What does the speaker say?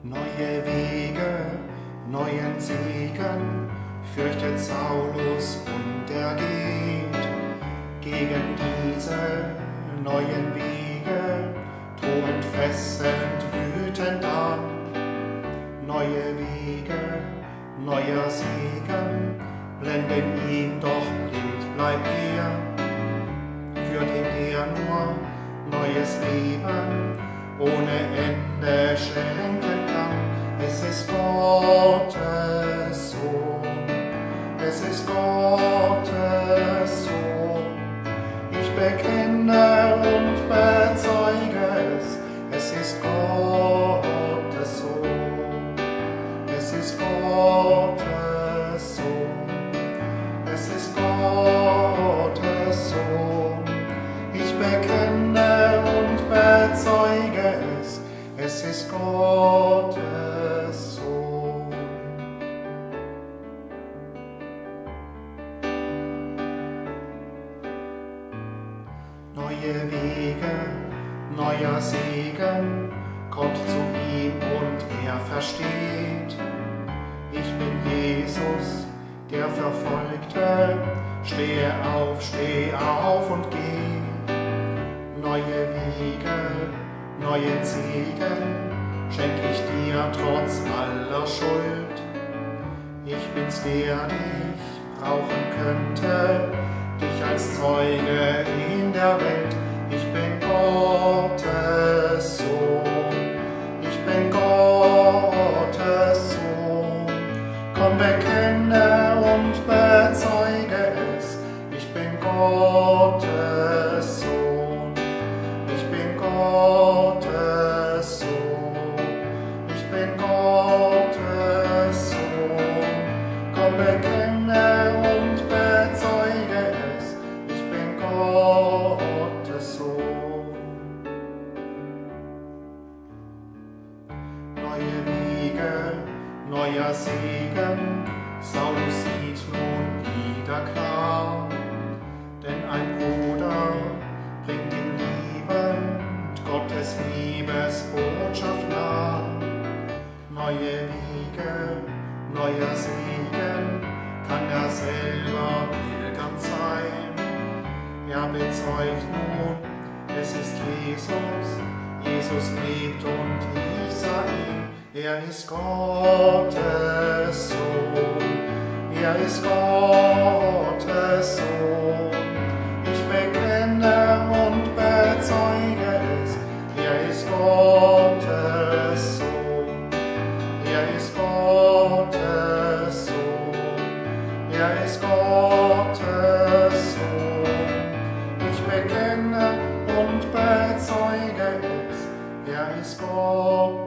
Neue Wege, neuen Segen fürchtet Saulus und er geht. Gegen diese neuen Wege drohend fesselnd, wütend an. Neue Wege, neuer Segen blenden ihn, doch blind bleibt er. Führt ihm der nur neues Leben ohne Ende schenken kann. Es ist Gottes Sohn, es ist Gottes Sohn. Ich bekenne und bezeuge es, es ist Gottes Sohn, es ist Gottes Sohn, es ist Gottes Sohn. Ich bekenne und bezeuge es ist Gottes Sohn. Neue Wege, neuer Segen kommt zu ihm und er versteht. Ich bin Jesus, der Verfolgte, steh auf und geh. Neue Wege, neuen Segen schenk ich dir trotz aller Schuld. Ich bin's, der dich brauchen könnte, dich als Zeuge in der Welt. Ich bin Gottes Sohn, ich bin Gottes Sohn. Komm, bekenne und bezeuge es, ich bin Gottes Sohn, ich bin Gottes Sohn, ich bin Gottes Sohn. Komm, bekenne und bezeuge es, ich bin Gottes Sohn. Neue Wege, neuer Segen, Saulus sieht nun wieder klar, denn ein Bruder bringt ihm liebend Gottes Liebesbotschaft nah. Neue Wege, neuer Segen, kann er selber pilgern sein. Er bezeugt nun, es ist Jesus, Jesus lebt und ich sah ihn. Er ist Gottes Sohn, er ist Gottes Sohn. Ich bekenne und bezeuge es, er ist Gottes Sohn, er ist Gottes Sohn, er ist Gottes Sohn. Ich bekenne und bezeuge es, er ist Gottes Sohn.